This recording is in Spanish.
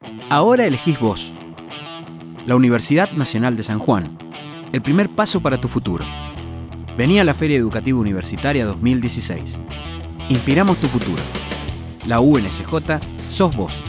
Ahora elegís vos. La Universidad Nacional de San Juan. El primer paso para tu futuro. Vení a la Feria Educativa Universitaria 2016. Inspiramos tu futuro. La UNSJ sos vos.